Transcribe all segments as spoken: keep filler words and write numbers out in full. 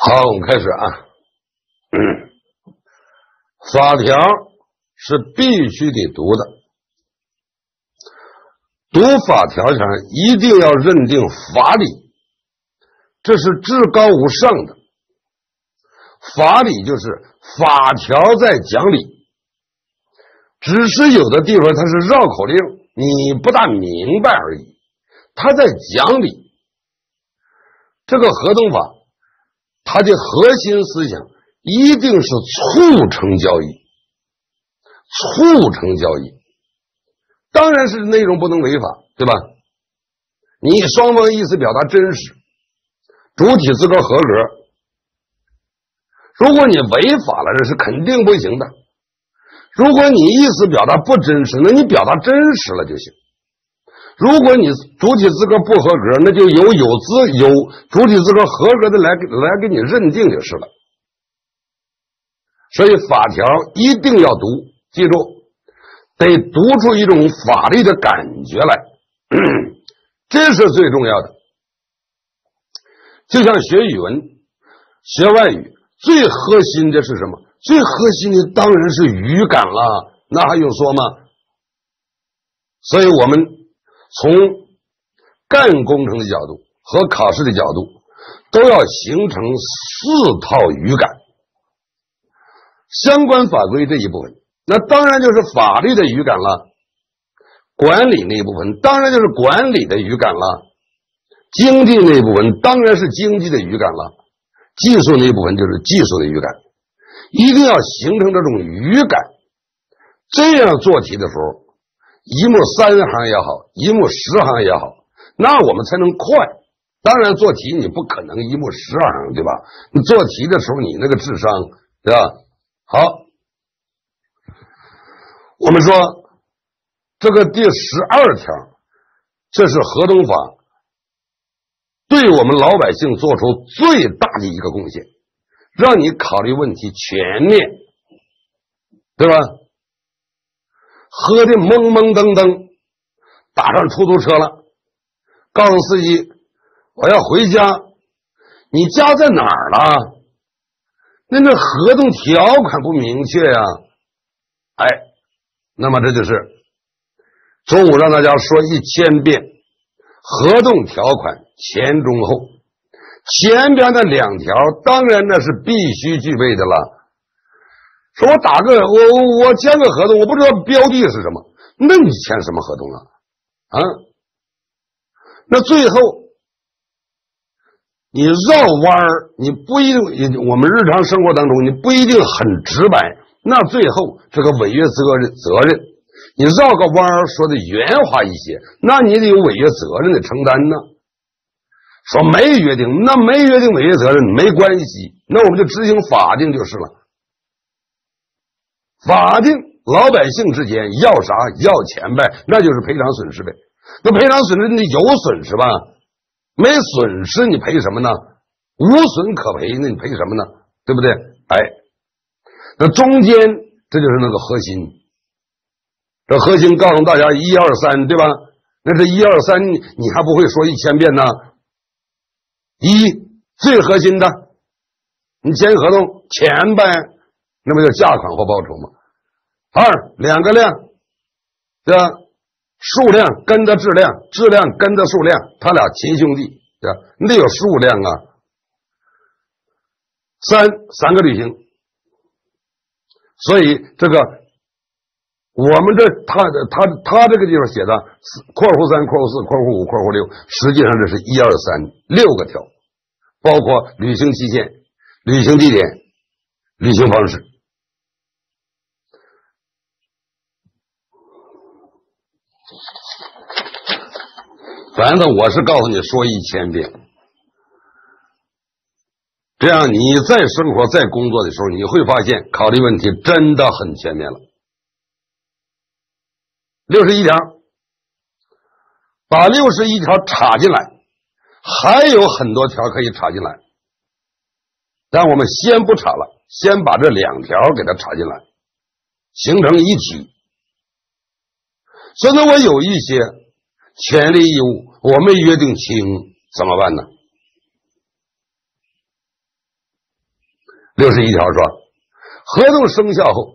好，我们开始啊。嗯、法条是必须得读的，读法条上一定要认定法理，这是至高无上的。法理就是法条在讲理，只是有的地方它是绕口令，你不大明白而已，它在讲理。这个合同法它的核心思想一定是促成交易，促成交易，当然是内容不能违法，对吧？你双方意思表达真实，主体资格合格，如果你违法了，这是肯定不行的。如果你意思表达不真实，那你表达真实了就行。如果你主体资格不合格，那就由有资有主体资格合格的来来给你认定就是了。所以法条一定要读，记住，得读出一种法律的感觉来，这是最重要的。就像学语文、学外语，最核心的是什么？最核心的当然是语感了，那还用说吗？所以我们从干工程的角度和考试的角度，都要形成四套语感。相关法规这一部分，那当然就是法律的语感了；管理那一部分，当然就是管理的语感了；经济那一部分，当然是经济的语感了；技术那一部分就是技术的语感。一定要形成这种语感，这样做题的时候，一目三行也好，一目十行也好，那我们才能快。当然做题你不可能一目十行，对吧？你做题的时候你那个智商，对吧？好，我们说这个第十二条，这是合同法对我们老百姓做出最大的一个贡献，让你考虑问题全面，对吧？喝的懵懵登登，打上出租车了，告诉司机我要回家，你家在哪儿了？那这合同条款不明确呀、啊，哎，那么这就是中午让大家说一千遍合同条款前中后，前边的两条当然那是必须具备的了。说我打个我我签个合同，我不知道标的是什么，那你签什么合同啊？啊，那最后你绕弯儿，你不一定，我们日常生活当中你不一定很直白，那最后这个违约责任责任，你绕个弯儿说的圆滑一些，那你得有违约责任的承担呢。说没约定，那没约定违约责任没关系，那我们就执行法定就是了。法定老百姓之间要啥要钱呗，那就是赔偿损失呗。那赔偿损失你有损失吧，没损失你赔什么呢？无损可赔，那你赔什么呢？对不对？哎，那中间这就是那个核心，这核心告诉大家一二三，对吧？那这一二三你还不会说一千遍呢？一，最核心的，你签合同钱呗，那不就价款或报酬吗？二，两个量，对吧？数量跟着质量，质量跟着数量，他俩亲兄弟，对吧？你得有数量啊。三，三个履行。所以这个我们这他他他这个地方写的括弧三、括弧四、括弧五、括弧六，实际上这是一二三六个条，包括履行期限、履行地点、履行方式。反正我是告诉你说一千遍，这样你在生活在工作的时候，你会发现考虑问题真的很全面了。六十一条，把六十一条插进来，还有很多条可以插进来，但我们先不插了，先把这两条给它插进来，形成一体。所以呢，我有一些权利义务我没约定清，怎么办呢？ 六十一条说，合同生效后，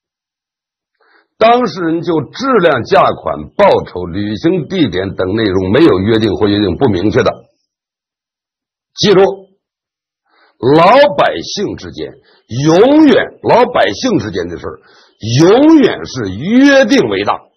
当事人就质量、价款、报酬、履行地点等内容没有约定或约定不明确的，记住，老百姓之间永远，老百姓之间的事儿永远是约定为大，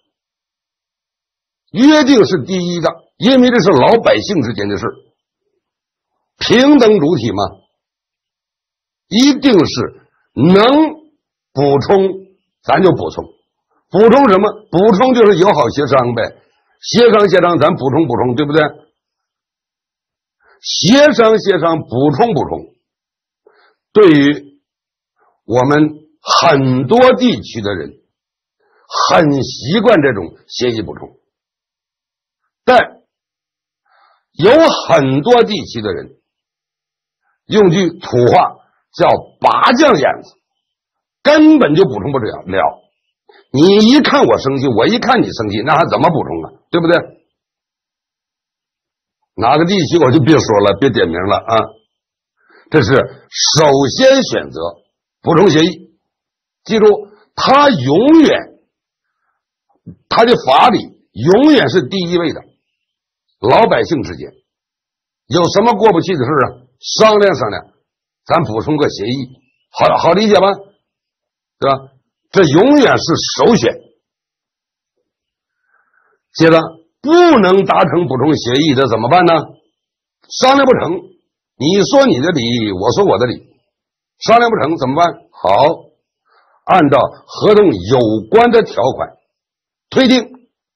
约定是第一的，因为这是老百姓之间的事儿，平等主体嘛，一定是能补充咱就补充，补充什么？补充就是友好协商呗，协商协商咱补充补充，对不对？协商协商补充补充，对于我们很多地区的人很习惯这种协议补充，但有很多地区的人用句土话叫拔将眼子，根本就补充不了。你一看我生气，我一看你生气，那还怎么补充啊？对不对？哪个地区我就别说了，别点名了啊。这是首先选择补充协议，记住，他永远他的法理永远是第一位的。老百姓之间有什么过不去的事啊？商量商量，咱补充个协议，好好理解吧？对吧？这永远是首选。接着，不能达成补充协议的怎么办呢？商量不成，你说你的理，我说我的理，商量不成怎么办？好，按照合同有关的条款推定。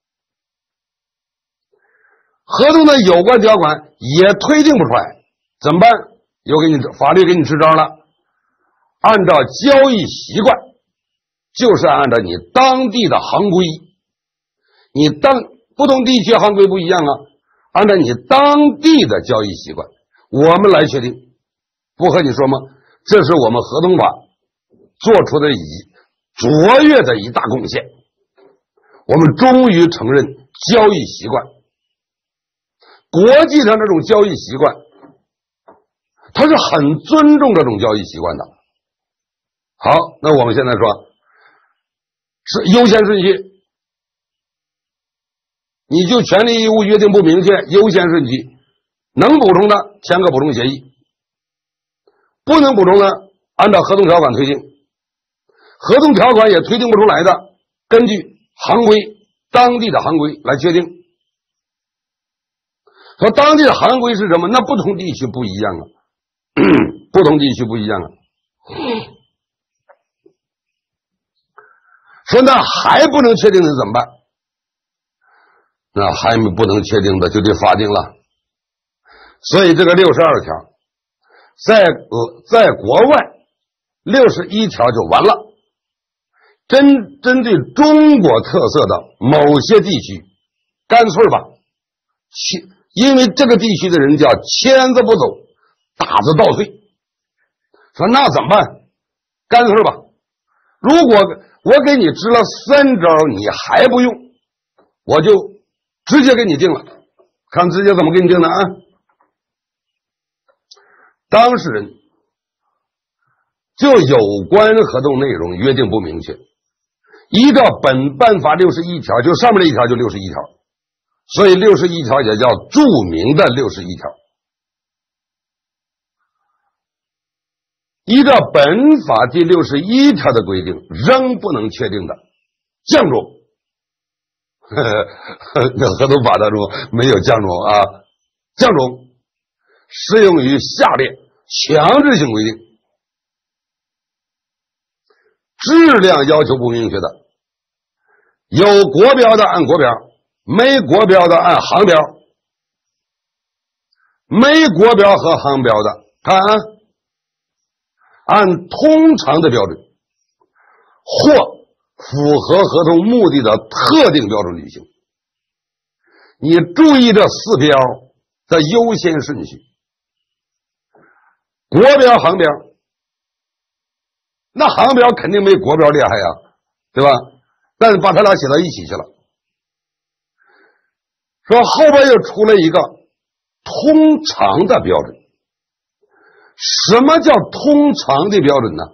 合同的有关条款也推定不出来，怎么办？又给你法律给你支招了，按照交易习惯，就是按照你当地的行规，你当不同地区行规不一样啊，按照你当地的交易习惯，我们来确定。不和你说吗？这是我们合同法做出的一卓越的一大贡献，我们终于承认交易习惯。国际上这种交易习惯，他是很尊重这种交易习惯的。好，那我们现在说是优先顺序，你就权利义务约定不明确，优先顺序，能补充的签个补充协议，不能补充的按照合同条款推定，合同条款也推定不出来的，根据行规，当地的行规来确定。说当地的行规是什么？那不同地区不一样啊，不同地区不一样啊。说那还不能确定的怎么办？那还不能确定的就得法定了。所以这个六十二条，在呃在国外六十一条就完了。针针对中国特色的某些地区，干脆吧，去。因为这个地区的人叫签子不走，打字倒退。说那怎么办？干脆吧，如果我给你支了三招，你还不用，我就直接给你定了。看直接怎么给你定的啊？当事人就有关合同内容约定不明确，依照本办法六十一条，就上面这一条就六十一条。所以六十一条也叫著名的六十一条。依照本法第六十一条的规定，仍不能确定的降种，这合同法当中没有降种啊，降种适用于下列强制性规定：质量要求不明确的，有国标的按国标，没国标的按行标，没国标和行标的，看啊，按通常的标准或符合合同目的的特定标准履行。你注意这四标的优先顺序，国标、行标，那行标肯定没国标厉害呀，对吧？但是把它俩写到一起去了。说后边又出了一个通常的标准， 什么叫通常的标准呢？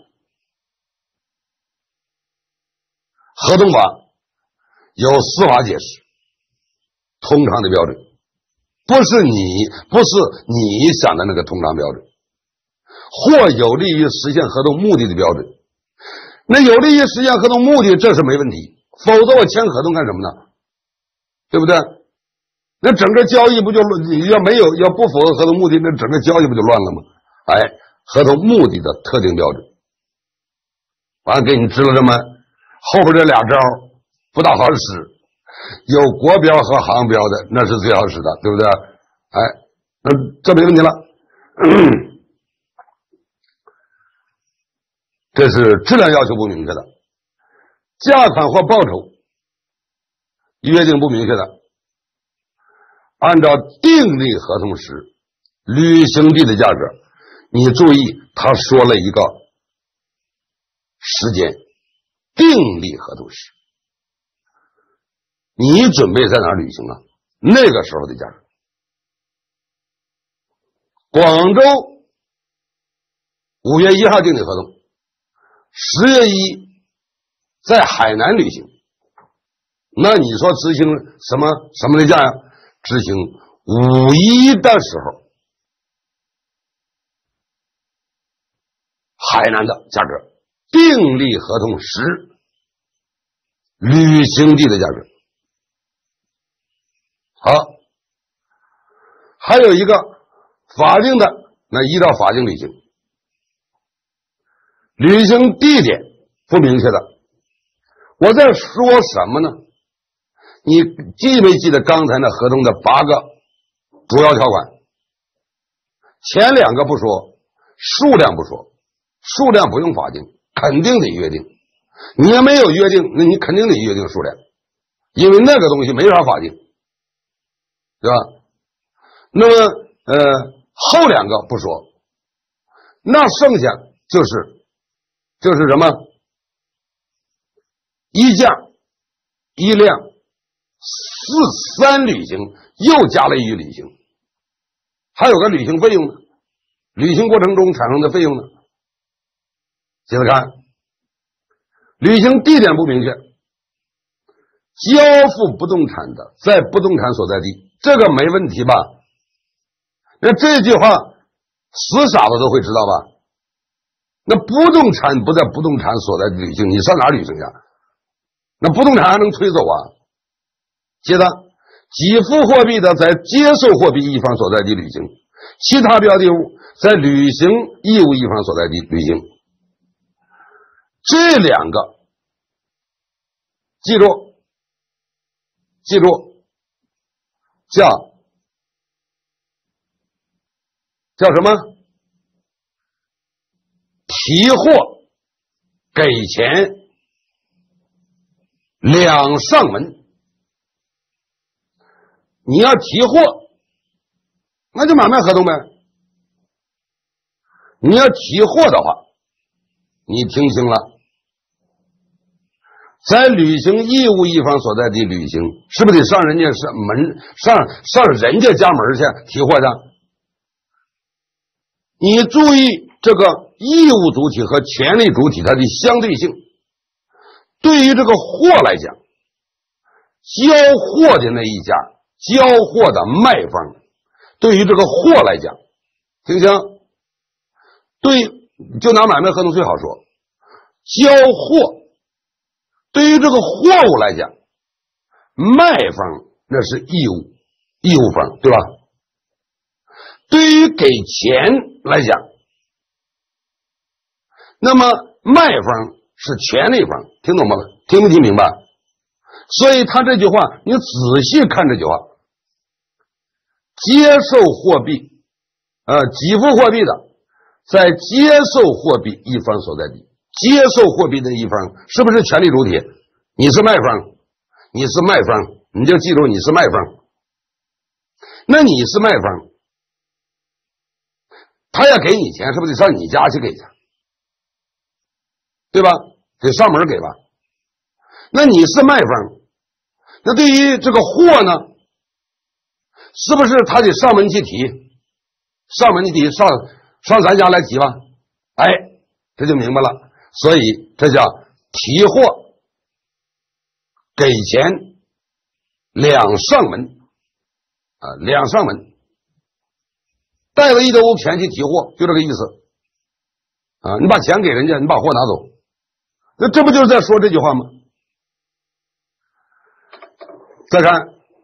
合同法有司法解释，通常的标准不是你不是你想的那个通常标准，或有利于实现合同目的的标准。那有利于实现合同目的，这是没问题，否则我签合同干什么呢？对不对？那整个交易不就要没有要不符合合同目的，那整个交易不就乱了吗？哎，合同目的的特定标准，完了给你支了这么后边这俩招不大好使，有国标和航标的那是最好使的，对不对？哎，那这没问题了。这是质量要求不明确的，价款或报酬约定不明确的，按照订立合同时履行地的价格，你注意他说了一个时间，订立合同时你准备在哪儿履行啊？那个时候的价格。广州五月一号订的合同，十月一在海南履行，那你说执行什么什么的价呀？执行五一的时候海南的价格，订立合同时履行地的价格。好，还有一个法定的，那依照法定履行。履行地点不明确的，我在说什么呢？你记没记得刚才那合同的八个主要条款？前两个不说，数量不说，数量不用法定，肯定得约定。你要没有约定，那你肯定得约定数量，因为那个东西没啥法定，对吧？那么呃后两个不说，那剩下就是就是什么？一价一量四三履行，又加了一句履行，还有个履行费用呢，履行过程中产生的费用呢。接着看，履行地点不明确，交付不动产的在不动产所在地，这个没问题吧？那这句话死傻子都会知道吧？那不动产不在不动产所在地履行，你上哪儿履行去？那不动产还能推走啊？接着，给付货币的在接受货币一方所在地履行，其他标的物在履行义务一方所在地履行。这两个记住记住叫叫什么？提货给钱两上门。你要提货，那就买卖合同呗。你要提货的话，你听清了，在履行义务一方所在地履行，是不是得上人家上门上上人家家门去提货去？你注意这个义务主体和权利主体它的相对性。对于这个货来讲，交货的那一家，交货的卖方，对于这个货来讲，听清，对，就拿买卖合同最好说，交货对于这个货物来讲，卖方那是义务义务方，对吧？对于给钱来讲，那么卖方是权利方，听懂吗？听没听明白？所以他这句话，你仔细看这句话，接受货币，呃，给付货币的，在接受货币一方所在地，接受货币的一方是不是权利主体？你是卖方，你是卖方，你就记住你是卖方。那你是卖方，他要给你钱，是不是得上你家去给去？对吧？得上门给吧。那你是卖方，那对于这个货呢，是不是他得上门去提？上门去提，上上咱家来提吧。哎，这就明白了。所以这叫提货给钱两上门啊，两上门，带了一兜钱去提货，就这个意思啊。你把钱给人家，你把货拿走，那这不就是在说这句话吗？再看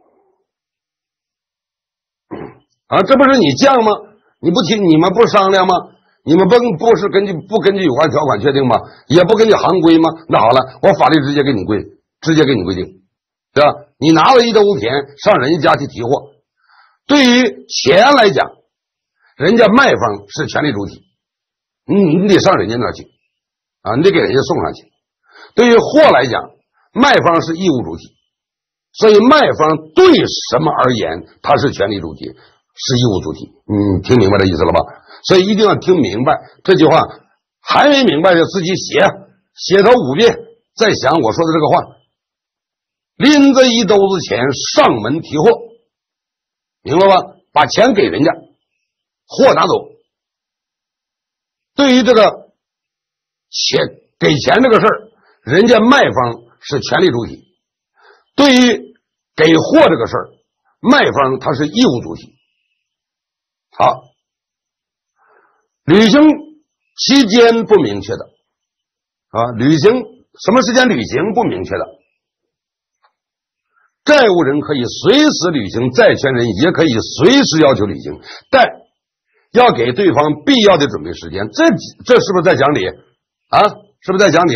啊，这不是你降吗？你不提，你们不商量吗？你们不不是根据不根据有关条款确定吗？也不根据行规吗？那好了，我法律直接给你规，直接给你规定，对吧？你拿了一兜钱上人家家去提货，对于钱来讲，人家卖方是权利主体，你你得上人家那去啊，你得给人家送上去。对于货来讲，卖方是义务主体，所以卖方对什么而言，他是权利主体，是义务主体。你听明白这意思了吧？所以一定要听明白这句话，还没明白就自己写写头五遍，再想我说的这个话。拎着一兜子钱上门提货，明白吧？把钱给人家，货拿走。对于这个钱给钱这个事儿，人家卖方是权利主体；对于给货这个事儿，卖方他是义务主体。好，履行期间不明确的啊，履行什么时间履行不明确的。债务人可以随时履行，债权人也可以随时要求履行，但要给对方必要的准备时间。这这是不是在讲理啊？是不是在讲理？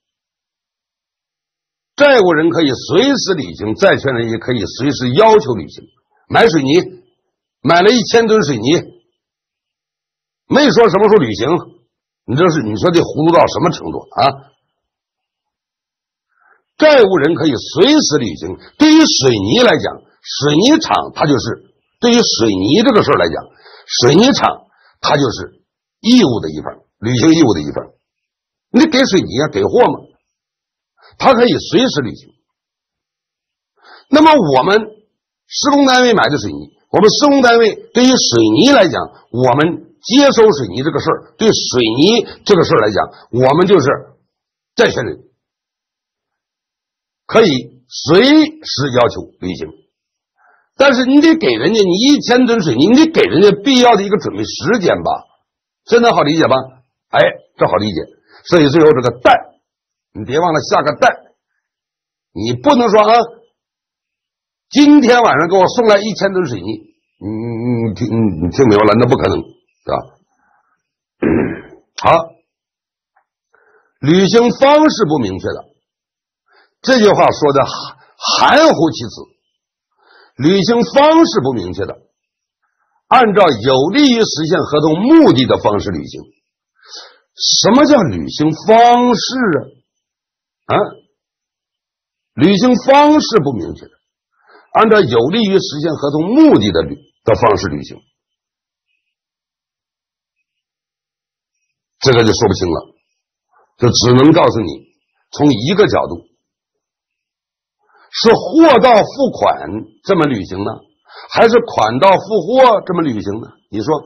债务人可以随时履行，债权人也可以随时要求履行。买水泥，买了一千吨水泥，没说什么时候履行，你这是你说这糊涂到什么程度啊？债务人可以随时履行。对于水泥来讲，水泥厂它就是对于水泥这个事儿来讲，水泥厂它就是义务的一份，履行义务的一份。你给水泥啊，给货嘛，它可以随时履行。那么我们施工单位买的水泥，我们施工单位对于水泥来讲，我们接收水泥这个事儿，对水泥这个事儿来讲，我们就是债权人，可以随时要求履行。但是你得给人家，你一千吨水泥，你得给人家必要的一个准备时间吧，这能好理解吧？哎，这好理解。所以最后这个但，你别忘了下个但，你不能说啊，今天晚上给我送来一千吨水泥，你你你听你听明白了？那不可能，对吧？好，履行方式不明确的，这句话说的含糊其辞。履行方式不明确的，按照有利于实现合同目的的方式履行。什么叫履行方式啊？啊，履行方式不明确的，按照有利于实现合同目的的的方式履行，这个就说不清了，就只能告诉你，从一个角度，是货到付款这么履行呢，还是款到付货这么履行呢？你说？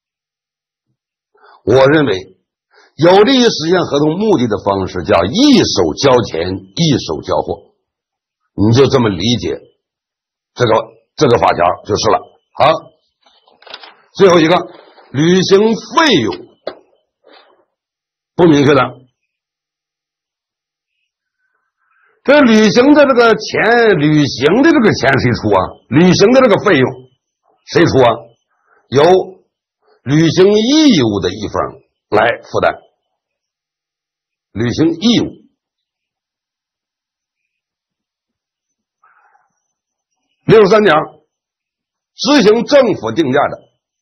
我认为有利于实现合同目的的方式叫一手交钱一手交货，你就这么理解这个这个法条就是了。好，最后一个，履行费用不明确的，这履行的这个钱，履行的这个钱谁出啊？履行的这个费用谁出啊？由履行义务的一方来负担。履行义务，六十三条，执行政府定价的，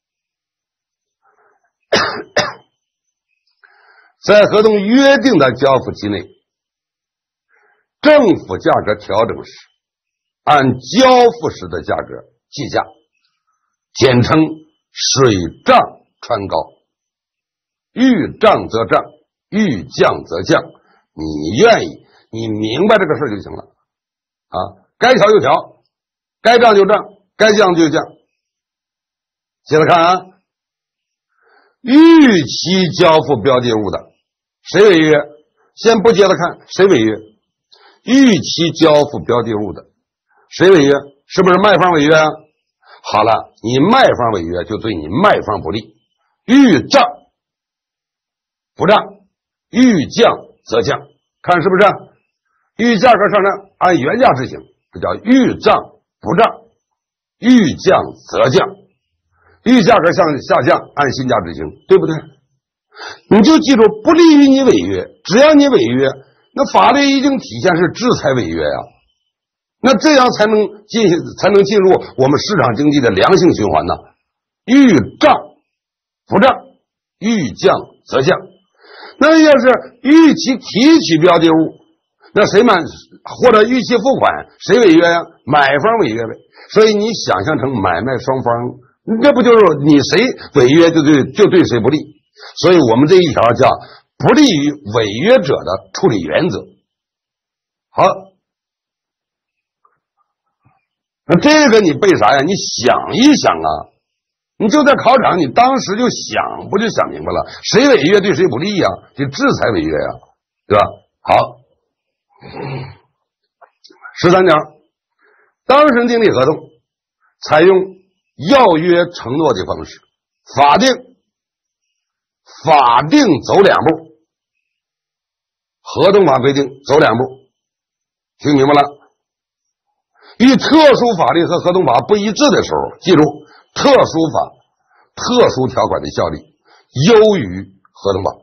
在合同约定的交付期内，政府价格调整时，按交付时的价格计价，简称水涨船高，遇涨则涨，遇降则降。你愿意，你明白这个事就行了啊！该调就调，该涨就涨，该降就降。接着看啊， 逾期交付标的物的，谁违约？先不接着看谁违约。逾期交付标的物的，谁违约？是不是卖方违约啊？好了，你卖方违约就对你卖方不利。逾账不账，逾降则降，看是不是？逾价格上涨按原价执行，这叫逾账不账，逾降则降，逾价格向下降按新价执行，对不对？你就记住，不利于你违约，只要你违约，那法律已经体现是制裁违约呀、啊，那这样才能进才能进入我们市场经济的良性循环呢。逾账不账，逾降则降。那要是逾期提取标的物，那谁买或者逾期付款，谁违约呀、啊？买方违约呗。所以你想象成买卖双方，这不就是你谁违约就对就对谁不利？所以我们这一条叫不利于违约者的处理原则。好，那这个你背啥呀？你想一想啊，你就在考场，你当时就想，不就想明白了？谁违约对谁不利呀？就制裁违约呀，对吧？好，十三条，当事人订立合同，采用要约承诺的方式，法定法定走两步，合同法规定走两步，听明白了？与特殊法律和合同法不一致的时候，记住，特殊法特殊条款的效力优于合同法。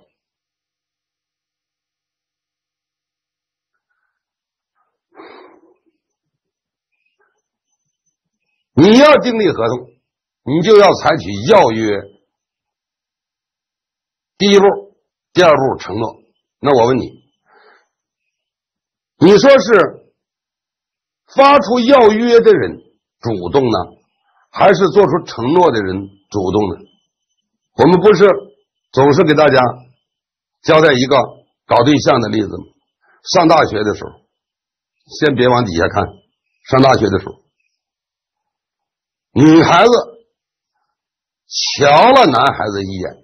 你要订立合同，你就要采取要约第一步、第二步承诺。那我问你，你说是发出要约的人主动呢，还是做出承诺的人主动呢？我们不是总是给大家交代一个搞对象的例子吗？上大学的时候，先别往底下看，上大学的时候，女孩子瞧了男孩子一眼，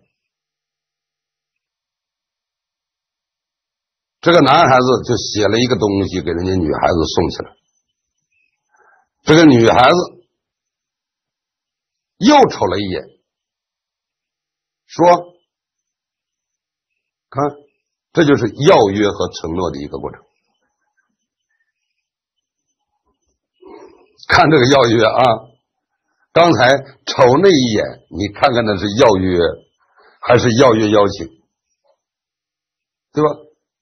这个男孩子就写了一个东西给人家女孩子送去了。这个女孩子又瞅了一眼，说：“看，这就是要约和承诺的一个过程。看这个要约啊，刚才瞅那一眼，你看看那是要约还是要约邀请，对吧？”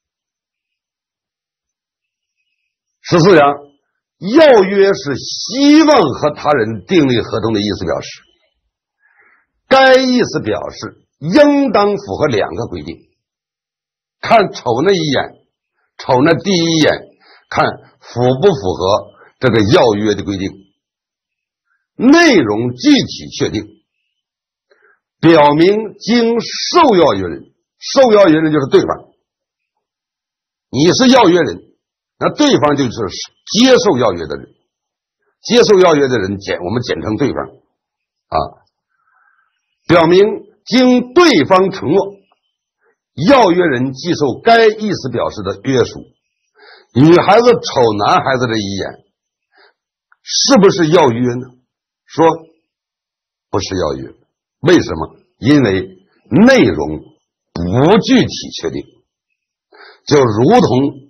十四条，要约是希望和他人订立合同的意思表示，该意思表示应当符合两个规定，看瞅那一眼，瞅那第一眼，看符不符合这个要约的规定，内容具体确定，表明经受要约人，受要约人就是对方，你是要约人，那对方就是接受要约的人，接受要约的人简我们简称对方啊。表明经对方承诺，要约人既受该意思表示的约束。女孩子瞅男孩子这一眼，是不是要约呢？说不是要约，为什么？因为内容不具体确定，就如同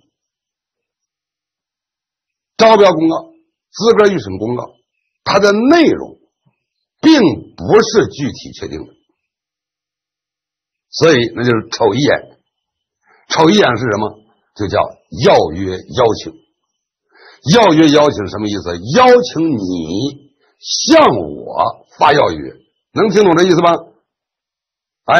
招标公告、资格预审公告，它的内容并不是具体确定的，所以那就是瞅一眼。瞅一眼是什么？就叫要约邀请。要约邀请什么意思？邀请你向我发要约，能听懂这意思吗？哎，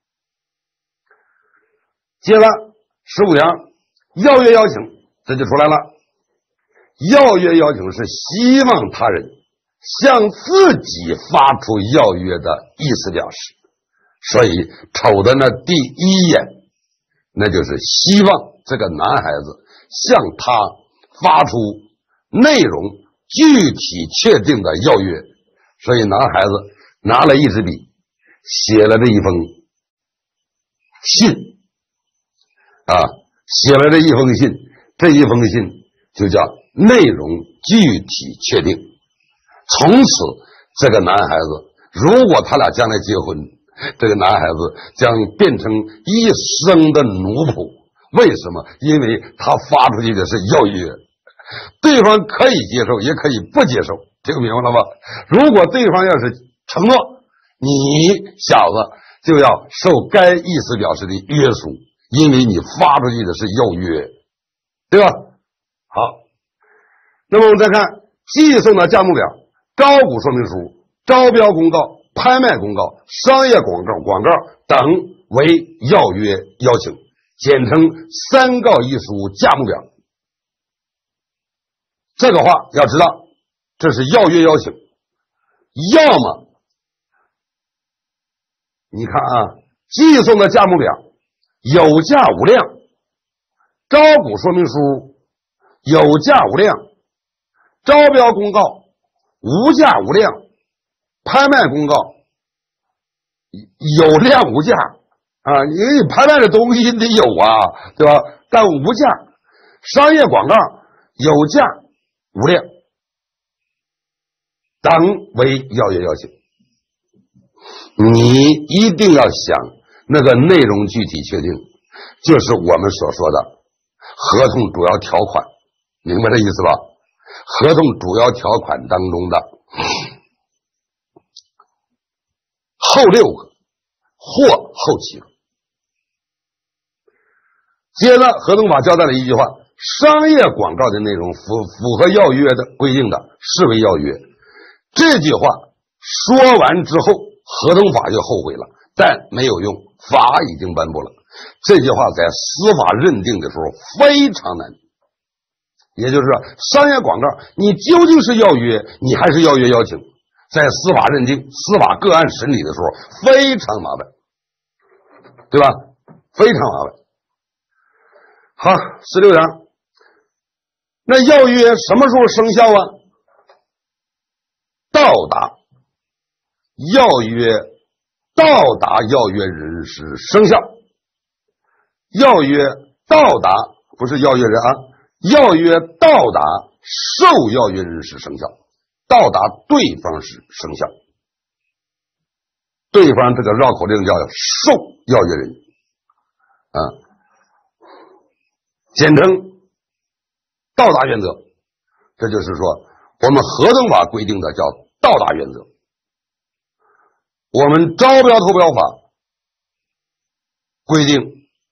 接着十五条，要约邀请，这就出来了。要约邀请是希望他人向自己发出要约的意思表示，所以瞅的那第一眼，那就是希望这个男孩子向他发出内容具体确定的要约。所以男孩子拿了一支笔， 写了这一封信啊，写了这一封信，这一封信就叫内容具体确定。从此这个男孩子，如果他俩将来结婚，这个男孩子将变成一生的奴仆。为什么？因为他发出去的是要约，对方可以接受也可以不接受，听明白了吗？如果对方要是承诺，你小子就要受该意思表示的约束，因为你发出去的是要约，对吧？好，那么我们再看寄送的价目表、招股说明书、招标公告、拍卖公告、商业广告、广告等为要约邀请，简称三告一书价目表。这个话要知道，这是要约邀请。要么你看啊，寄送的价目表有价无量，招股说明书有价无量，招标公告无价无量，拍卖公告有量无价啊，因为你拍卖的东西得有啊，对吧？但无价。商业广告有价无量等为要约邀请。你一定要想那个内容具体确定，就是我们所说的合同主要条款，明白这意思吧？合同主要条款当中的后六个或后七个。接着合同法交代了一句话，商业广告的内容符符合要约的规定的视为要约。这句话说完之后，合同法就后悔了，但没有用，法已经颁布了。这句话在司法认定的时候非常难，也就是说商业广告你究竟是要约你还是要约邀请，在司法认定司法个案审理的时候非常麻烦，对吧？非常麻烦。好，十六条，那要约什么时候生效啊？到达要约到达要约人时生效。要约到达不是要约人啊，要约到达受要约人时生效，到达对方时生效。对方这个绕口令叫受要约人啊，简称到达原则。这就是说我们合同法规定的叫到达原则。我们招标投标法规定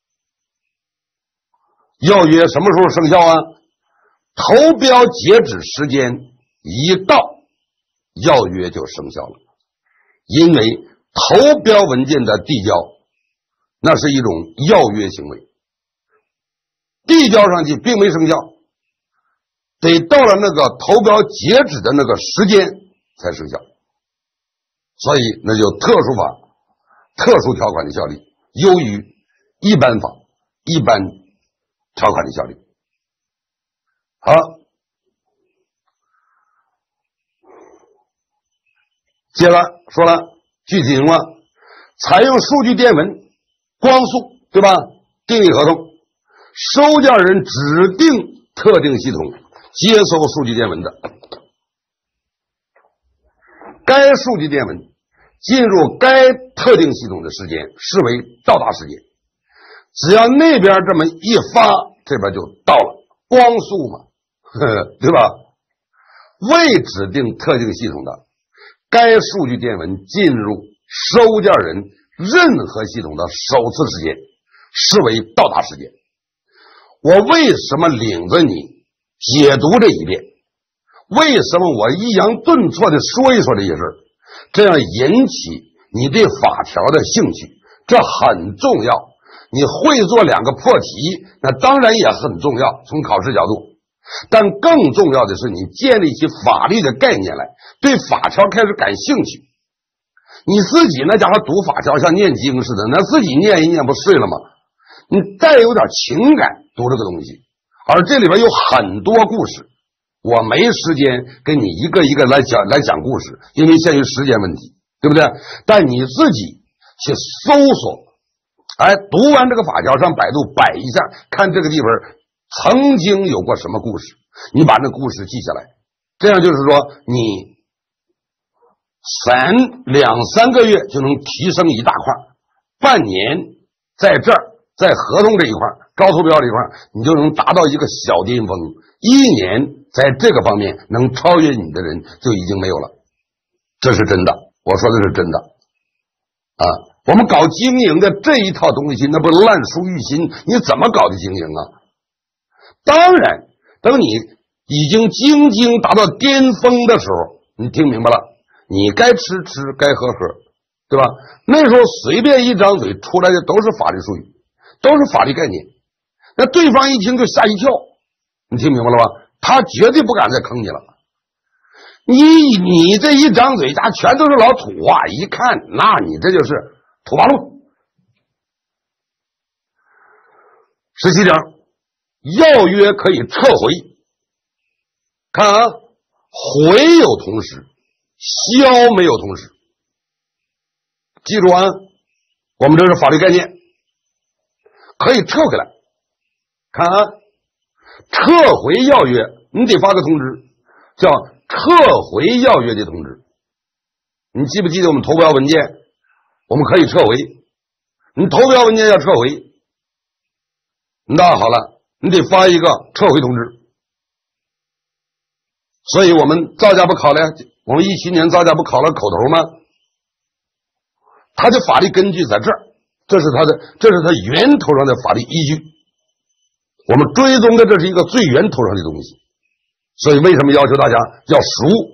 要约什么时候生效啊？投标截止时间一到，要约就生效了。因为投标文件的递交那是一种要约行为，递交上去并没生效，得到了那个投标截止的那个时间才生效。所以那就特殊法特殊条款的效力优于一般法一般条款的效力。好，接着说了具体情况，采用数据电文光速，对吧？订立合同，收件人指定特定系统接收数据电文的，该数据电文进入该特定系统的时间视为到达时间。只要那边这么一发，这边就到了，光速嘛，呵呵，对吧？未指定特定系统的，该数据电文进入收件人任何系统的首次时间视为到达时间。我为什么领着你解读这一遍？为什么我抑扬顿挫的说一说这些事儿？这样引起你对法条的兴趣，这很重要。你会做两个破题，那当然也很重要，从考试角度。但更重要的是，你建立起法律的概念来，对法条开始感兴趣。你自己那家伙读法条像念经似的，那自己念一念不睡了吗？你带有点情感读这个东西，而这里边有很多故事，我没时间跟你一个一个来讲来讲故事，因为限于时间问题，对不对？但你自己去搜索，哎，读完这个法条上百度摆一下，看这个地方曾经有过什么故事，你把那故事记下来，这样就是说你三两三个月就能提升一大块，半年在这儿在合同这一块高投标这一块你就能达到一个小巅峰，一年在这个方面能超越你的人就已经没有了，这是真的，我说的是真的啊！我们搞经营的这一套东西那不烂熟于心，你怎么搞的经营啊？当然等你已经精精达到巅峰的时候，你听明白了，你该吃吃该喝喝，对吧？那时候随便一张嘴出来的都是法律术语，都是法律概念，那对方一听就吓一跳，你听明白了吧？他绝对不敢再坑你了。你你这一张嘴家全都是老土话，一看那你这就是土八路。十七条，要约可以撤回，看啊，回有同时，消没有同时，记住啊，我们这是法律概念，可以撤回来。看啊，撤回要约，你得发个通知，叫撤回要约的通知。你记不记得我们投标文件？我们可以撤回，你投标文件要撤回，那好了，你得发一个撤回通知。所以我们造价不考了，我们一七年造价不考了口头吗？他的法律根据在这儿，这是他的，这是他源头上的法律依据。我们追踪的这是一个最源头上的东西，所以为什么要求大家要熟？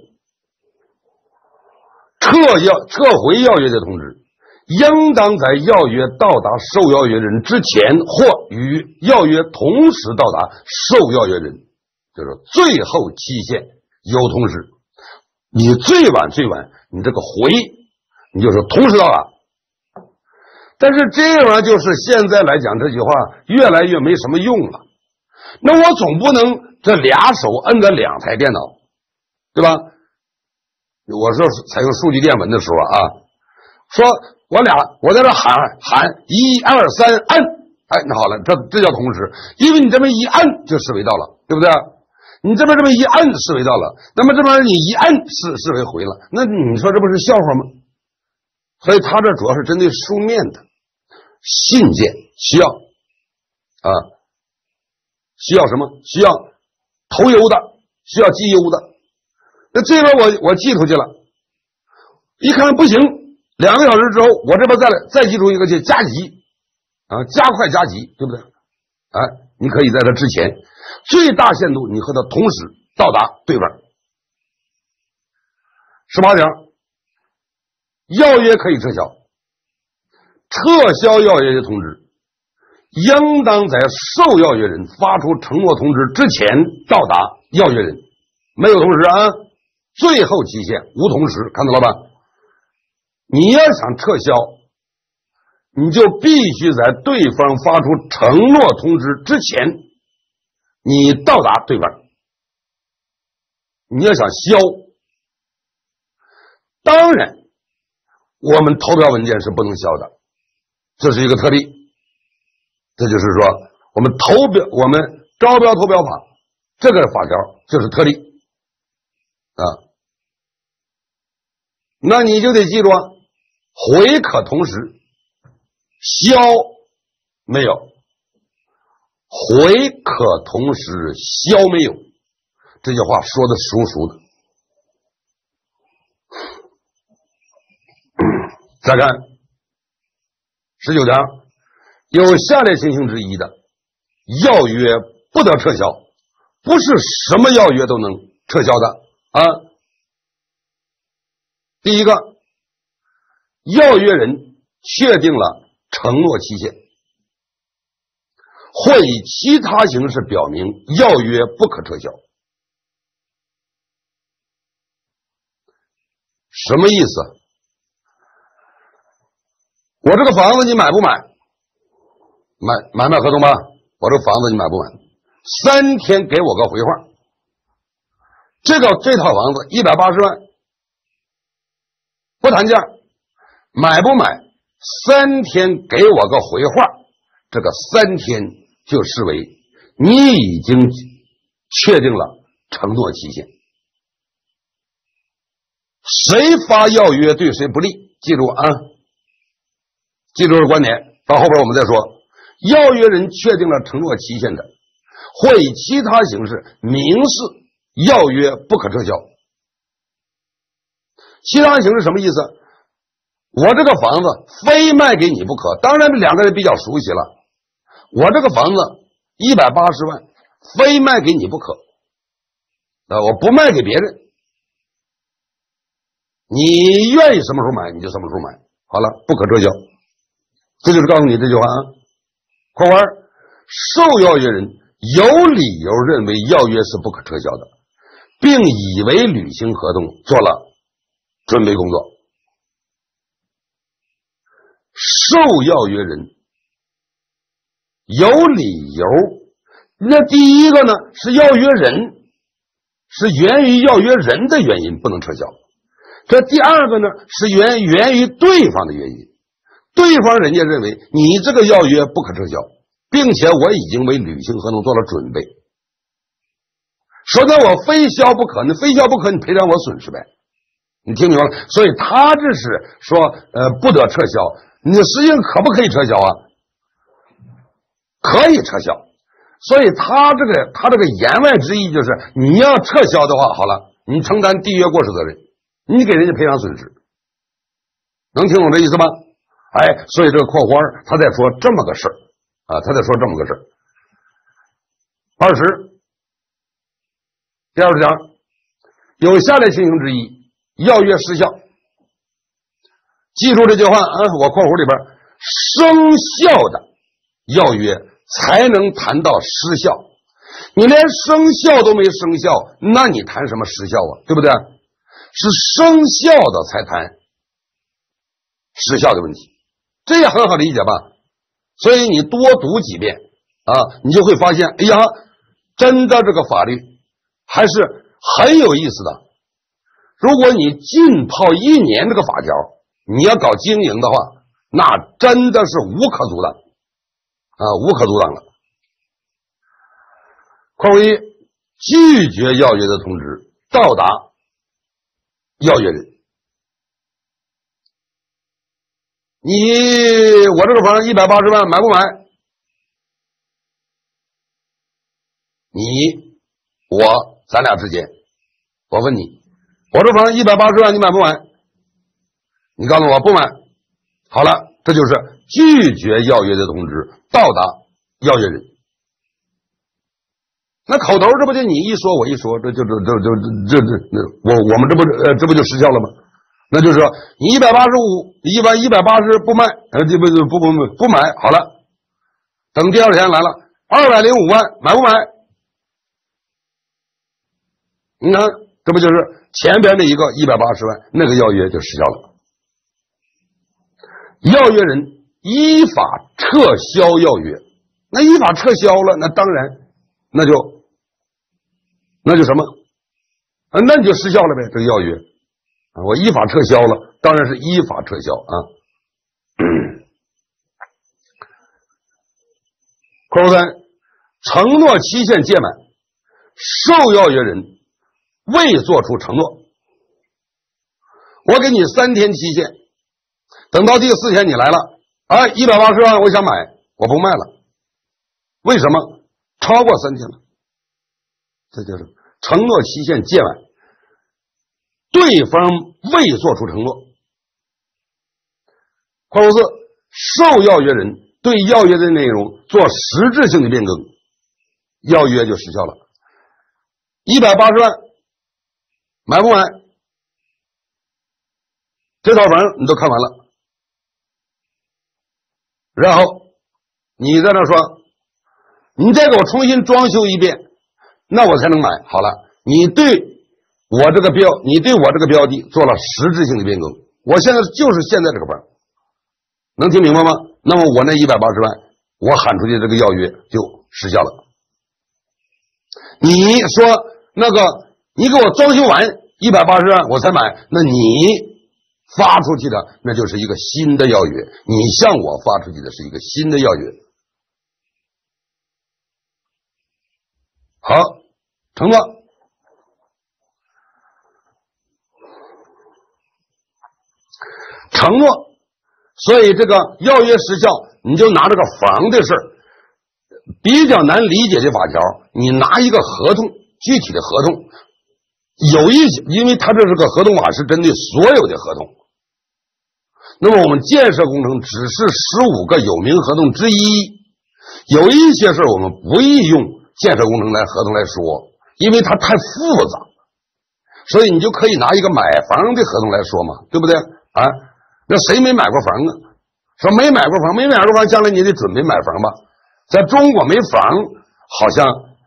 撤要撤回要约的通知，应当在要约到达受要约人之前，或与要约同时到达受要约人，就是最后期限有同时。你最晚最晚，你这个回，你就是同时到达。但是这玩意儿就是现在来讲，这句话越来越没什么用了。那我总不能这俩手摁着两台电脑，对吧？我说采用数据电文的时候啊，说我俩我在这喊喊一二三按，哎，那好了，这这叫同时，因为你这么一按就视为到了，对不对？你这边这么一按视为到了，那么这边你一按视视为回了，那你说这不是笑话吗？所以他这主要是针对书面的信件需要啊，需要什么？需要投邮的，需要寄邮的。那这边我我寄出去了，一看不行，两个小时之后我这边再来再寄出一个去加急啊，加快加急，对不对？哎，你可以在这之前最大限度你和他同时到达对方。十八条，要约可以撤销，撤销要约的通知应当在受要约人发出承诺通知之前到达要约人，没有同时啊，最后期限无同时，看到了吧？你要想撤销，你就必须在对方发出承诺通知之前，你到达对方。你要想消，当然我们投标文件是不能消的，这是一个特例。这就是说我们投标我们招标投标法这个法条就是特例啊，那你就得记住啊，回可同时，消没有，回可同时，消没有，这句话说的熟熟的。再看十九条，有下列情形之一的，要约不得撤销，不是什么要约都能撤销的啊。第一个，要约人确定了承诺期限，或以其他形式表明要约不可撤销。什么意思？我这个房子你买不买？买买卖合同吧，我这房子你买不买？三天给我个回话。这个这套房子一百八十万，不谈价，买不买？ 三天给我个回话，这个三天就视为你已经确定了承诺期限。谁发要约对谁不利，记住啊，记住这观点，到后边我们再说。要约人确定了承诺期限的，或以其他形式明示要约不可撤销。其他形式什么意思？我这个房子非卖给你不可，当然两个人比较熟悉了。我这个房子一百八十万，非卖给你不可，呃，我不卖给别人，你愿意什么时候买你就什么时候买，好了，不可撤销。这就是告诉你这句话啊。括弧二，受要约人有理由认为要约是不可撤销的，并以为履行合同做了准备工作。受要约人有理由，那第一个呢是要约人，是源于要约人的原因不能撤销。这第二个呢是源源于对方的原因，对方人家认为你这个要约不可撤销，并且我已经为履行合同做了准备。首先我非销不可，你非销不可，你赔偿我损失呗，你听明白了？所以他这是说呃不得撤销，你实际上可不可以撤销啊？可以撤销。所以他这个他这个言外之意就是你要撤销的话，好了，你承担缔约过失责任，你给人家赔偿损失，能听懂这意思吗？哎，所以这个括弧二他在说这么个事儿啊，他在说这么个事儿。二十，第二讲，有下列情形之一，要约失效。记住这句话啊，我括弧里边，生效的要约才能谈到失效。你连生效都没生效，那你谈什么失效啊？对不对？是生效的才谈失效的问题，这也很好理解吧？所以你多读几遍啊，你就会发现，哎呀，真的这个法律还是很有意思的。如果你浸泡一年这个法条，你要搞经营的话，那真的是无可阻挡啊，无可阻挡了。括弧一，拒绝要约的通知到达要约人。你我这个房一百八十万买不买？你我咱俩之间，我问你，我这房一百八十万你买不买？你告诉我不买。好了，这就是拒绝要约的通知到达要约人。那口头这不就你一说我一说，这就这这这这这我我们这不呃这不就失效了吗？那就是说你一百八十五，一般一百八十不卖，呃这不不不不不买，好了，等第二天来了二百零五万，买不买？你看，这不就是前边的一个一百八十万，那个要约就失效了。要约人依法撤销要约，那依法撤销了，那当然那就那就什么啊？那你就失效了呗，这个要约啊，我依法撤销了，当然是依法撤销啊。括弧三，承诺期限届满，受要约人未做出承诺，我给你三天期限，等到第四天你来了，哎，一百八十万我想买，我不卖了，为什么？超过三天了，这就是承诺期限届满，对方未做出承诺。括弧四，受要约人对要约的内容做实质性的变更，要约就失效了。一百八十万买不买？这套房你都看完了，然后你在那说你再给我重新装修一遍，那我才能买。好了，你对我这个标你对我这个标的做了实质性的变更，我现在就是现在这个房，能听明白吗？那么我那一百八十万我喊出去这个要约就失效了。你说那个你给我装修完一百八十万我才买，那你发出去的那就是一个新的要约，你向我发出去的是一个新的要约。好，承诺。承诺，所以这个要约时效，你就拿这个房的事儿，比较难理解的法条，你拿一个合同，具体的合同，有一些，因为它这是个合同法，是针对所有的合同。那么我们建设工程只是十五个有名合同之一，有一些事我们不宜用建设工程来合同来说，因为它太复杂，所以你就可以拿一个买房的合同来说嘛，对不对啊？那谁没买过房啊？说没买过房，没买过房，将来你得准备买房吧？在中国没房，好像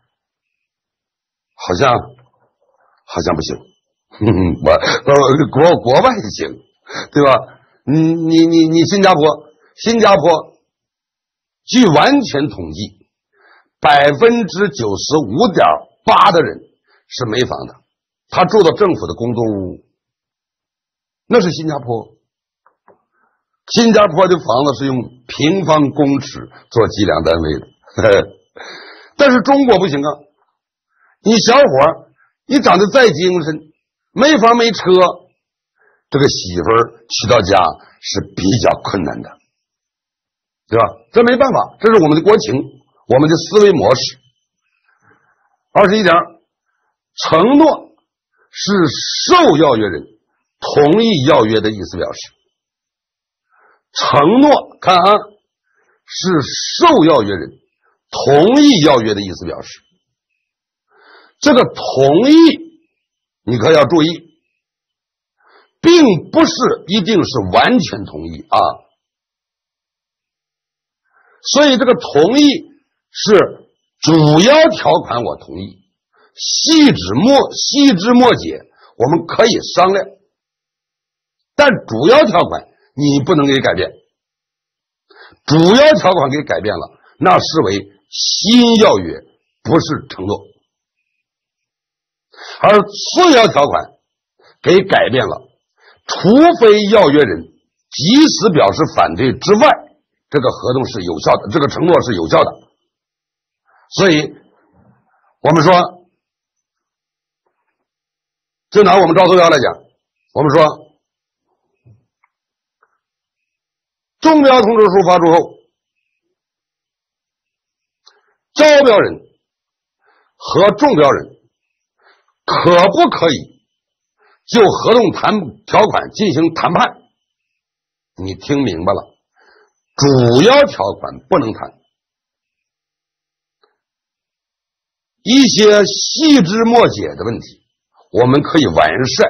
好像好像不行。哼哼，我呃国国外行，对吧？你你你你新加坡，新加坡据完全统计，百分之九十五点八的人是没房的，他住到政府的公租屋，那是新加坡。新加坡的房子是用平方公尺做计量单位的，但是中国不行啊！你小伙你长得再精神，没房没车，这个媳妇儿娶到家是比较困难的，对吧？这没办法，这是我们的国情，我们的思维模式。二十一点，承诺是受要约人同意要约的意思表示。承诺，看啊，是受要约人同意要约的意思表示。这个同意，你可要注意，并不是一定是完全同意啊。所以这个同意是主要条款我同意，细枝末细枝末节我们可以商量，但主要条款你不能给改变，主要条款给改变了，那视为新要约，不是承诺。而次要条款给改变了，除非要约人即使表示反对之外，这个合同是有效的，这个承诺是有效的。所以我们说，就拿我们招投标来讲，我们说中标通知书发出后，招标人和中标人可不可以就合同谈条款进行谈判？你听明白了，主要条款不能谈，一些细枝末节的问题我们可以完善，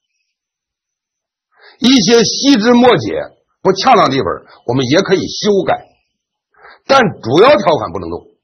一些细枝末节不恰当的地方我们也可以修改，但主要条款不能动。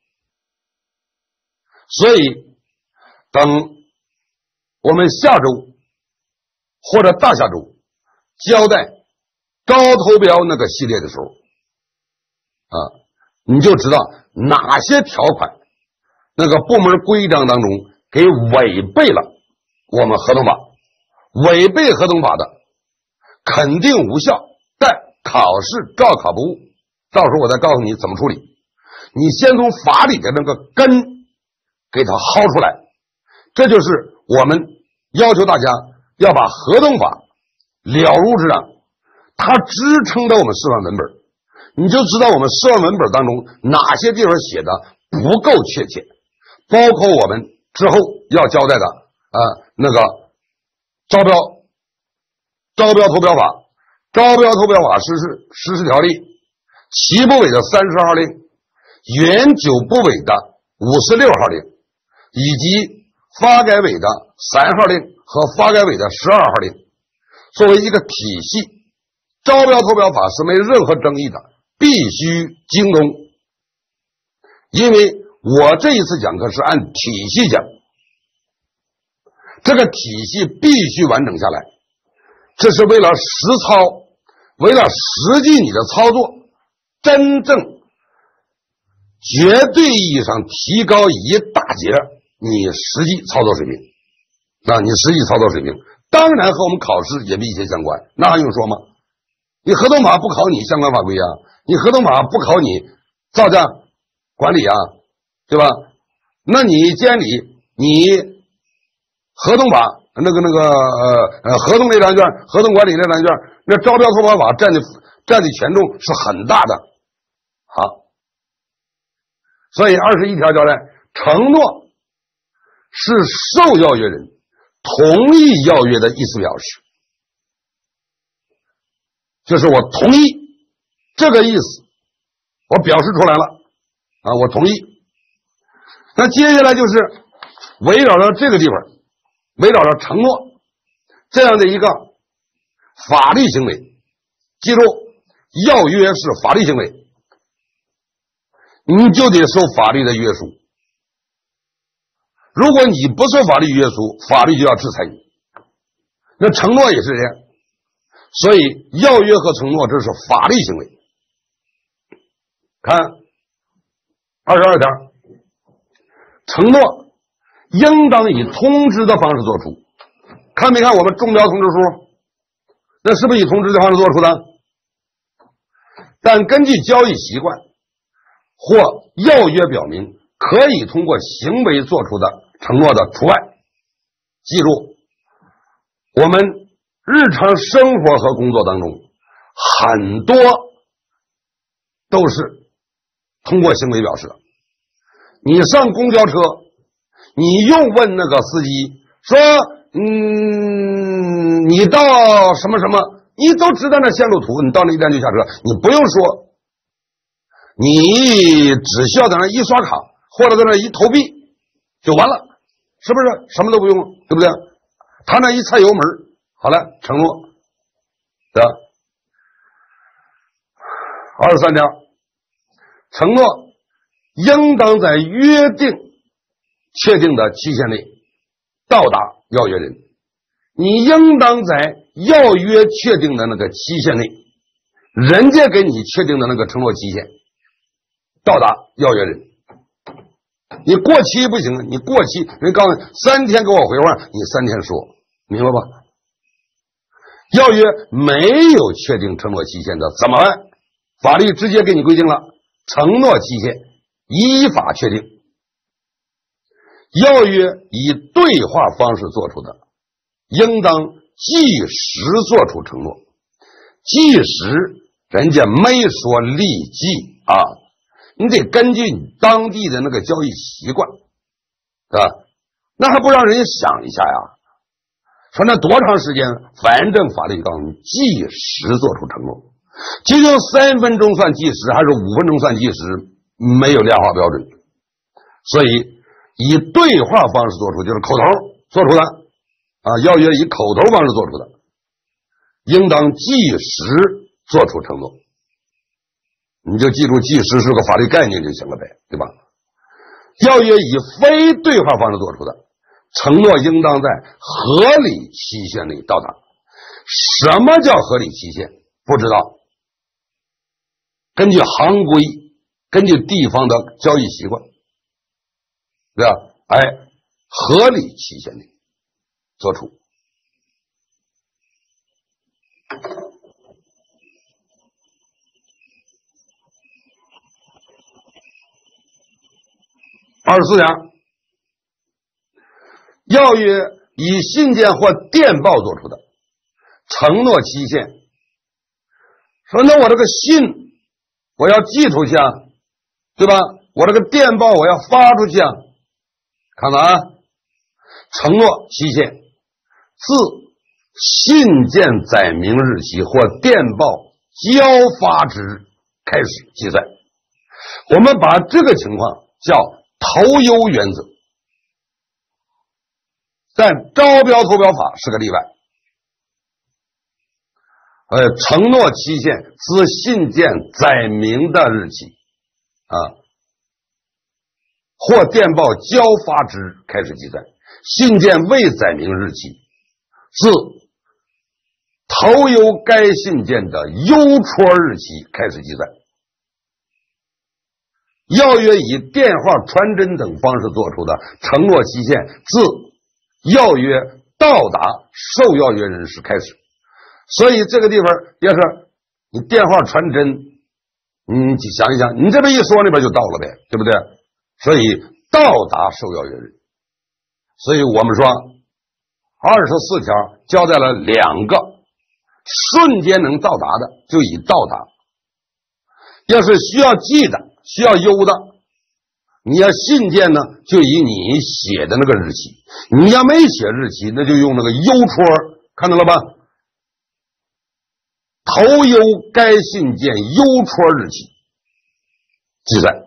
所以等我们下周或者大下周交代招投标那个系列的时候啊，你就知道哪些条款那个部门规章当中给违背了我们合同法，违背合同法的肯定无效，但考试照考不误。到时候我再告诉你怎么处理。你先从法理的那个根给它薅出来，这就是我们要求大家要把合同法了如指掌，它支撑到我们示范文本，你就知道我们示范文本当中哪些地方写的不够确切，包括我们之后要交代的啊那个招标招标投标法、招标投标法实施实施条例、齐部委的三十号令、原九部委的五十六号令，以及发改委的三号令和发改委的十二号令，作为一个体系，招标投标法是没任何争议的，必须精通。因为我这一次讲课是按体系讲，这个体系必须完整下来，这是为了实操，为了实际你的操作真正绝对意义上提高一大截你实际操作水平，那你实际操作水平当然和我们考试也密切相关，那还用说吗？你合同法不考你相关法规啊，你合同法不考你造价管理啊，对吧？那你监理，你合同法那个那个呃呃合同类栏卷、合同管理类栏卷，那招标投保法占的占的权重是很大的。好，所以二十一条交代，承诺是受要约人同意要约的意思表示，就是我同意这个意思，我表示出来了啊，我同意。那接下来就是围绕着这个地方，围绕着承诺这样的一个法律行为，记住，要约是法律行为，你就得受法律的约束。如果你不受法律约束，法律就要制裁你。那承诺也是这样，所以要约和承诺这是法律行为。看二十二条，承诺应当以通知的方式作出。看没看我们中标通知书？那是不是以通知的方式做出的？但根据交易习惯或要约表明，可以通过行为做出的承诺的除外。记住，我们日常生活和工作当中很多都是通过行为表示的。你上公交车，你又问那个司机说嗯，你到什么什么，你都知道那线路图，你到那一站就下车，你不用说，你只需要在那一刷卡或者在那一投币就完了，是不是？什么都不用，对不对？他那一踩油门，好了，承诺的。二十三条，承诺应当在约定确定的期限内到达要约人。你应当在要约确定的那个期限内，人家给你确定的那个承诺期限到达要约人。你过期不行，你过期人告诉你三天给我回话，你三天说，明白吧？要约没有确定承诺期限的怎么办？法律直接给你规定了，承诺期限依法确定。要约以对话方式做出的，应当即时做出承诺。即时人家没说立即啊，你得根据你当地的那个交易习惯，对吧？那还不让人家想一下呀？说那多长时间？反正法律告诉你，即时做出承诺。究竟三分钟算计时，还是五分钟算计时，没有量化标准。所以以对话方式做出，就是口头做出的啊，要约以口头方式做出的，应当即时做出承诺。你就记住，即时是个法律概念就行了呗，对吧？要约以非对话方式做出的，承诺应当在合理期限内到达。什么叫合理期限？不知道。根据行规，根据地方的交易习惯，对吧？哎，合理期限内做出。二十四条，要约以信件或电报做出的，承诺期限。说那我这个信我要寄出去啊，对吧？我这个电报我要发出去啊，看看啊，承诺期限自信件载明日期或电报交发之开始计算。我们把这个情况叫投邮原则，但招标投标法是个例外。呃，承诺期限自信件载明的日期啊，或电报交发之开始计算。信件未载明日期，自投邮该信件的邮戳日期开始计算。要约以电话、传真等方式做出的承诺期限，自要约到达受要约人时开始。所以这个地方要是你电话传真，你想一想，你这边一说那边就到了呗，对不对？所以到达受要约人，所以我们说二十四条交代了两个瞬间能到达的，就以到达。要是需要记的，需要邮的，你要信件呢，就以你写的那个日期。你要没写日期，那就用那个邮戳，看到了吧？投邮该信件邮戳日期记载。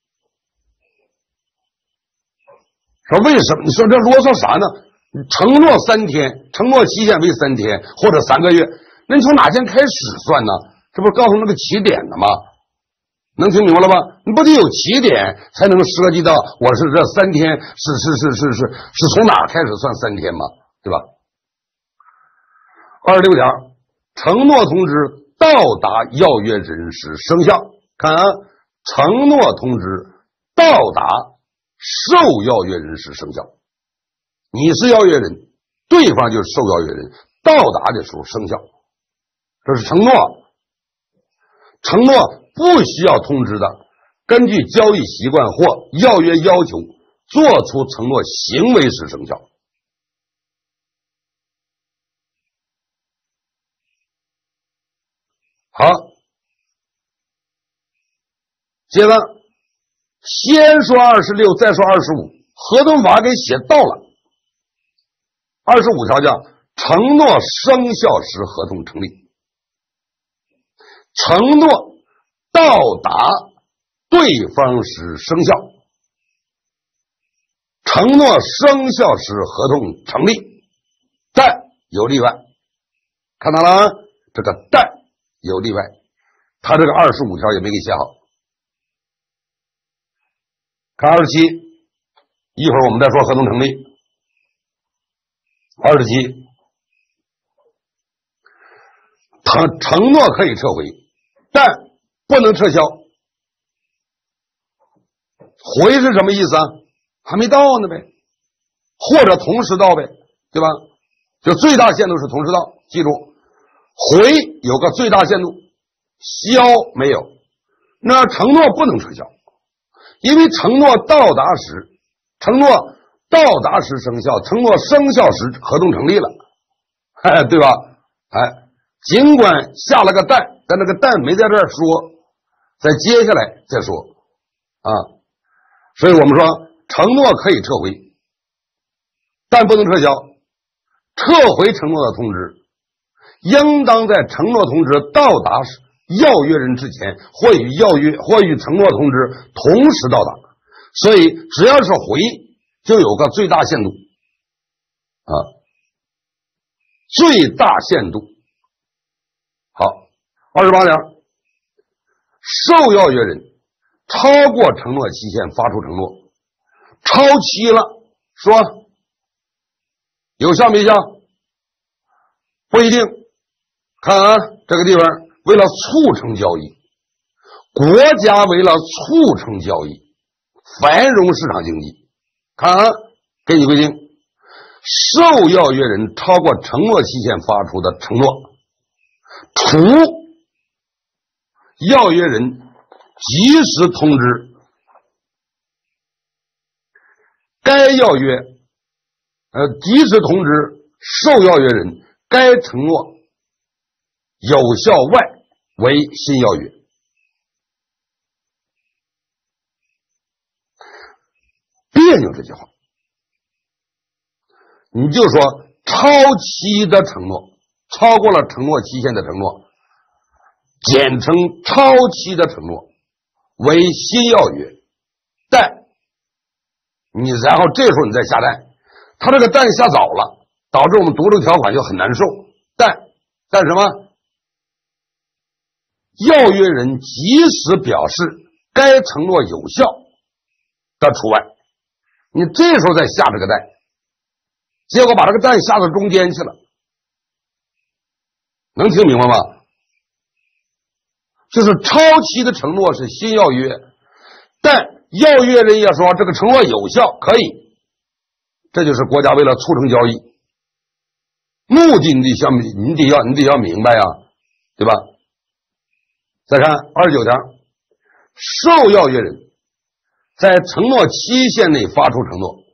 说为什么？你说这啰嗦啥呢？承诺三天，承诺期限为三天或者三个月，那你从哪天开始算呢？这不是告诉那个起点的吗？能听明白了吧？你不得有起点才能涉及到我是这三天是是是是是是从哪开始算三天吗？对吧？二十六条，承诺通知到达要约人时生效。看啊，承诺通知到达受要约人时生效。你是要约人，对方就是受要约人，到达的时候生效。这是承诺。承诺不需要通知的，根据交易习惯或要约要求做出承诺行为时生效。好，接着先说二十六，再说二十五，合同法给写到了。二十五条叫承诺生效时合同成立。承诺到达对方时生效，承诺生效时合同成立，但有例外。看到了，这个但有例外，他这个二十五条也没给写好。看二十七，一会儿我们再说合同成立。二十七，承承诺可以撤回，但不能撤销。回是什么意思啊？还没到呢呗，或者同时到呗，对吧？就最大限度是同时到，记住，回有个最大限度，销没有。那承诺不能撤销，因为承诺到达时，承诺到达时生效，承诺生效时合同成立了，哎，对吧？哎，尽管下了个但，但那个但没在这儿说，在接下来再说啊。所以我们说承诺可以撤回，但不能撤销。撤回承诺的通知应当在承诺通知到达时要约人之前，或与要约或与承诺通知同时到达。所以只要是回就有个最大限度啊，最大限度。好，二十八条，受要约人超过承诺期限发出承诺，超期了，说有效没效？不一定。看啊，这个地方为了促成交易，国家为了促成交易，繁荣市场经济，看啊，给你规定，受要约人超过承诺期限发出的承诺，除要约人及时通知该要约，呃，及时通知受要约人该承诺有效外为新要约。别扭这句话，你就说超期的承诺，超过了承诺期限的承诺，简称超期的承诺为新要约。但你然后这时候你再下单，他这个但下早了，导致我们读这个条款就很难受。但但什么？要约人及时表示该承诺有效的除外。你这时候再下这个但，结果把这个但下到中间去了，能听明白吗？就是超期的承诺是新要约，但要约人也说这个承诺有效，可以，这就是国家为了促成交易目的你得想，你得要你得要明白啊，对吧？再看二十九条，受要约人在承诺期限内发出承诺，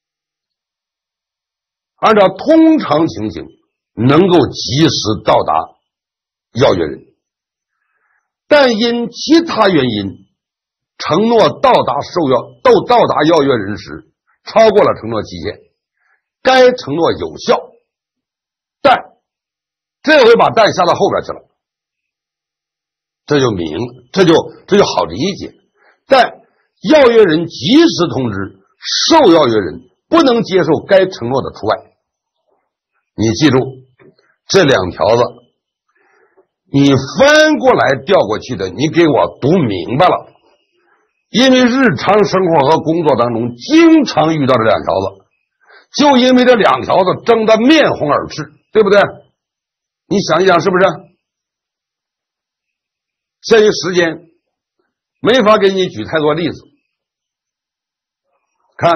按照通常情形能够及时到达要约人，但因其他原因承诺到达受要到到达要约人时超过了承诺期限，该承诺有效，但这回把但下到后边去了，这就明这就这就好理解。但要约人及时通知受要约人不能接受该承诺的除外。你记住这两条子，你翻过来调过去的，你给我读明白了。因为日常生活和工作当中经常遇到这两条子，就因为这两条子争得面红耳赤，对不对？你想一想是不是？限于时间没法给你举太多例子，看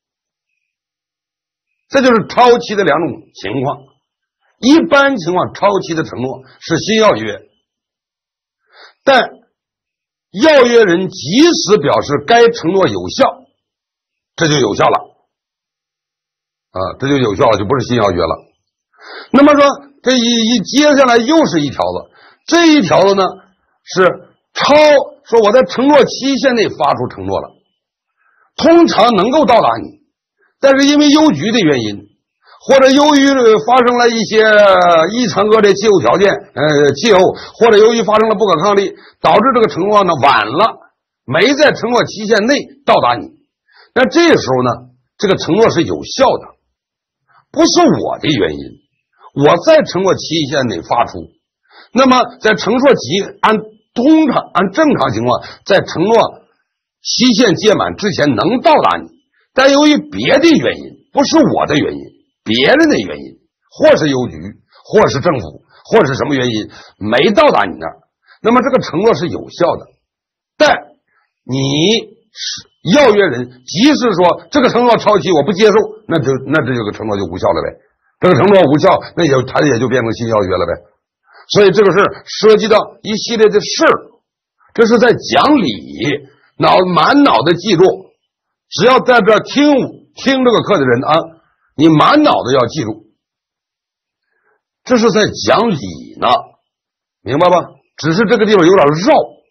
这就是超期的两种情况。一般情况超期的承诺是新要约，但要约人及时表示该承诺有效，这就有效了啊，这就有效了，就不是新要约了。那么说这一一接下来又是一条子，这一条子呢是超说我在承诺期限内发出承诺了，通常能够到达你，但是因为邮局的原因，或者由于发生了一些异常恶劣气候条件，呃，气候，或者由于发生了不可抗力，导致这个承诺呢晚了，没在承诺期限内到达你。那这时候呢，这个承诺是有效的，不是我的原因，我在承诺期限内发出。那么在承诺期按通常按正常情况，在承诺期限届满之前能到达你，但由于别的原因，不是我的原因，别人的原因，或是邮局，或是政府，或是什么原因没到达你那儿，那么这个承诺是有效的。但你要约人即使说这个承诺超期我不接受，那就那这个承诺就无效了呗。这个承诺无效，那也它也就变成新要约了呗。所以这个事涉及到一系列的事儿，这是在讲理，脑满脑的记住，只要在这听听这个课的人啊，你满脑子要记住，这是在讲理呢，明白吧？只是这个地方有点绕。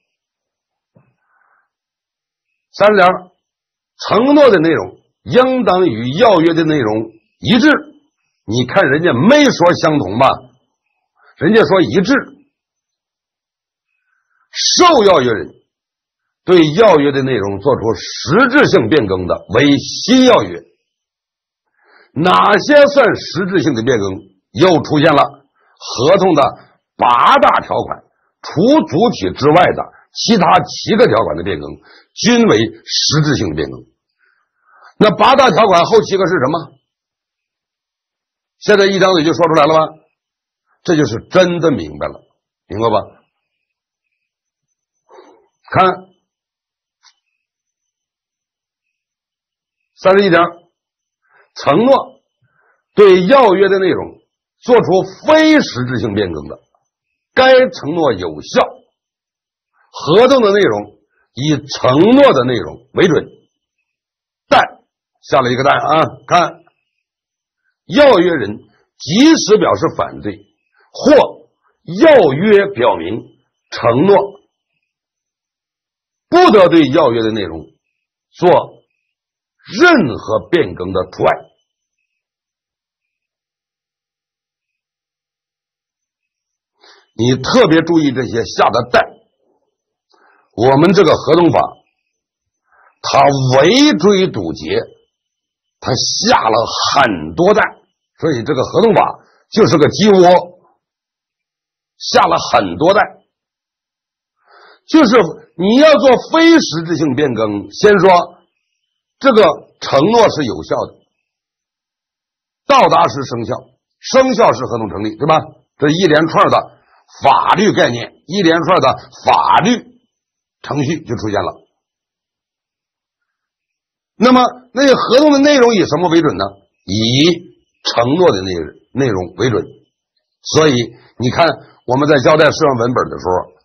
三十条，承诺的内容应当与要约的内容一致。你看人家没说相同吧，人家说一致。受要约人对要约的内容做出实质性变更的为新要约。哪些算实质性的变更？又出现了合同的八大条款，除主体之外的其他七个条款的变更均为实质性的变更。那八大条款后七个是什么？现在一张嘴就说出来了吧？这就是真的明白了，明白吧？看三十一条，承诺对要约的内容做出非实质性变更的，该承诺有效。合同的内容以承诺的内容为准，但下了一个但啊，看要约人及时表示反对，或要约表明承诺不得对要约的内容做任何变更的除外。你特别注意这些下的但，我们这个合同法它围追堵截，它下了很多但，所以这个合同法就是个鸡窝，下了很多但。就是你要做非实质性变更，先说这个承诺是有效的，到达时生效，生效时合同成立，对吧？这一连串的法律概念，一连串的法律程序就出现了。那么那个合同的内容以什么为准呢？以承诺的内内容为准。所以你看我们在交代试用文本的时候，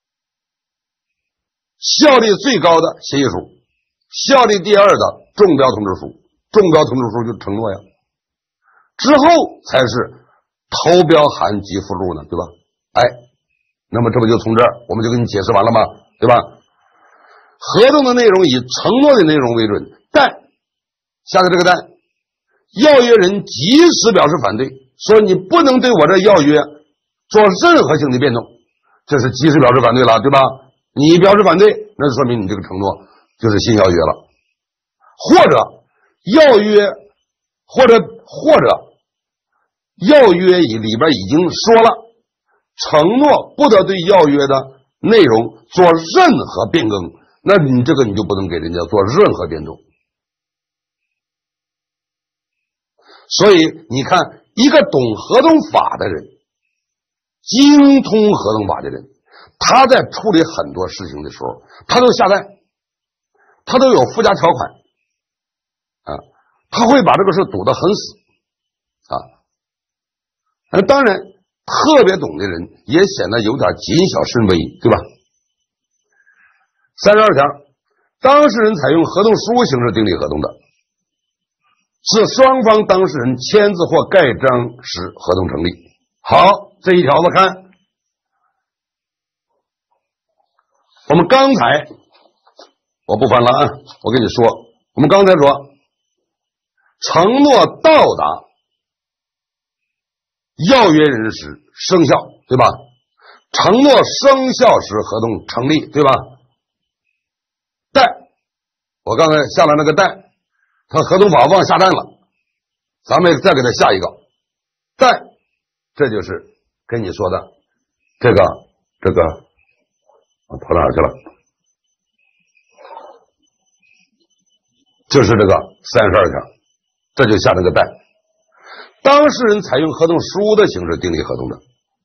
效力最高的协议书，效力第二的中标通知书，中标通知书就承诺呀，之后才是投标函及附录呢，对吧？哎，那么这不就从这儿我们就给你解释完了吗？对吧？合同的内容以承诺的内容为准，但下个这个但，要约人及时表示反对，说你不能对我这要约做任何性的变动，这是及时表示反对了，对吧？你表示反对，那就说明你这个承诺就是新要约了，或者要约，或者或者要约里边已经说了，承诺不得对要约的内容做任何变更，那你这个你就不能给人家做任何变动。所以你看，一个懂合同法的人，精通合同法的人，他在处理很多事情的时候，他都下单，他都有附加条款啊，他会把这个事堵得很死啊。那当然，特别懂的人也显得有点谨小慎微，对吧？三十二条，当事人采用合同书形式订立合同的，是双方当事人签字或盖章时合同成立。好，这一条子看，我们刚才我不翻了啊，我跟你说，我们刚才说承诺到达要约人时生效，对吧？承诺生效时合同成立，对吧？但我刚才下了那个但，他合同法忘下单了，咱们再给他下一个但，这就是跟你说的这个这个我跑哪儿去了？就是这个三十二条，这就下了个但。当事人采用合同书的形式订立合同的，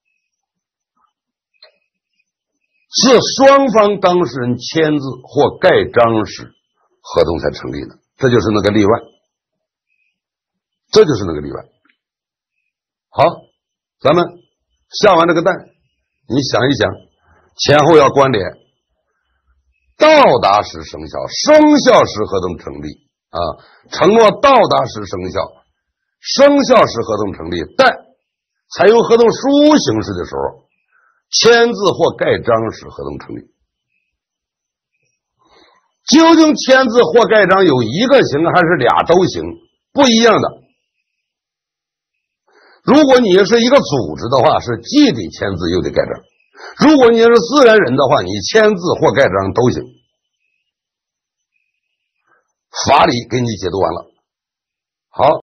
是双方当事人签字或盖章时合同才成立的，这就是那个例外，这就是那个例外。好，咱们下完这个但，你想一想，前后要关联，到达时生效，生效时合同成立啊，承诺到达时生效，生效时合同成立，但采用合同书形式的时候，签字或盖章时合同成立。究竟签字或盖章有一个行还是俩都行，不一样的。如果你是一个组织的话，是既得签字又得盖章；如果你是自然人的话，你签字或盖章都行。法理给你解读完了。好。